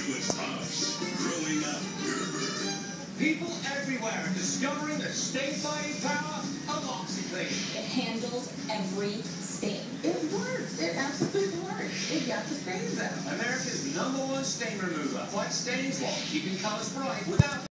to its house, growing up Gerber. People everywhere are discovering the stain-fighting power of OxyClean. It handles every stain. It works. It absolutely works. It got the stains out. America's #1 stain remover. Fight stains while keeping colors bright without